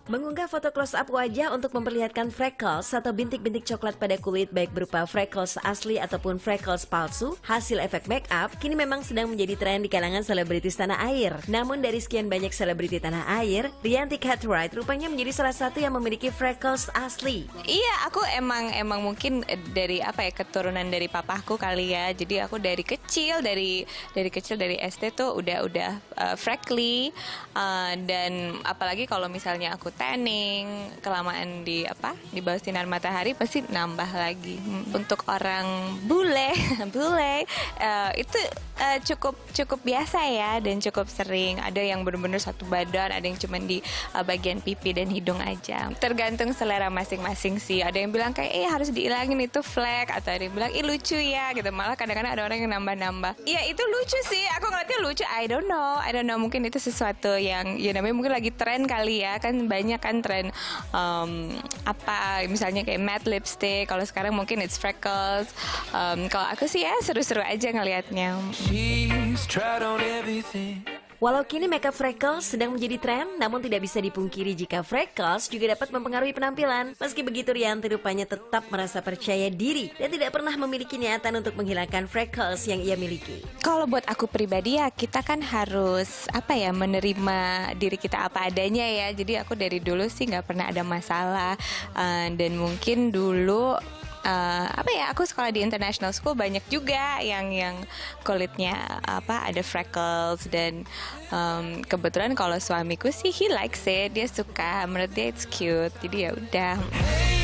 Mengunggah foto close-up wajah untuk memperlihatkan freckles atau bintik-bintik coklat pada kulit baik berupa freckles asli ataupun freckles palsu, hasil efek make up, kini memang sedang menjadi tren di kalangan selebritis tanah air. Namun dari sekian banyak selebriti tanah air, Rianti Cartwright rupanya menjadi salah satu yang memiliki freckles asli. Iya, aku emang mungkin dari keturunan dari papaku kali ya. Jadi aku dari kecil dari SD tuh udah freckly, dan apalagi kalau misalnya aku tanning kelamaan di bawah sinar matahari pasti nambah lagi. Untuk orang bule itu cukup biasa ya, dan cukup sering. Ada yang benar-benar satu badan, ada yang cuma di bagian pipi dan hidung aja. Tergantung selera masing-masing sih. Ada yang bilang kayak harus dihilangin itu flek, atau ada yang bilang lucu ya gitu. Malah kadang-kadang ada orang yang nambah-nambah. Iya, itu lucu sih. Aku ngeliatnya lucu. I don't know. Mungkin itu sesuatu yang ya namanya mungkin lagi tren kali ya. Kan banyak kan tren misalnya kayak matte lipstick. Kalau sekarang mungkin it's freckles. Kalau aku sih ya seru-seru aja ngelihatnya. Walau kini makeup freckles sedang menjadi tren, namun tidak bisa dipungkiri jika freckles juga dapat mempengaruhi penampilan. Meski begitu, Rianti rupanya tetap merasa percaya diri dan tidak pernah memiliki niatan untuk menghilangkan freckles yang ia miliki. Kalau buat aku pribadi ya, kita kan harus menerima diri kita apa adanya ya. Jadi aku dari dulu sih nggak pernah ada masalah, dan mungkin dulu aku sekolah di international school, banyak juga yang kulitnya ada freckles, dan kebetulan kalau suamiku sih he likes it, dia suka, menurut dia it's cute, jadi ya udah.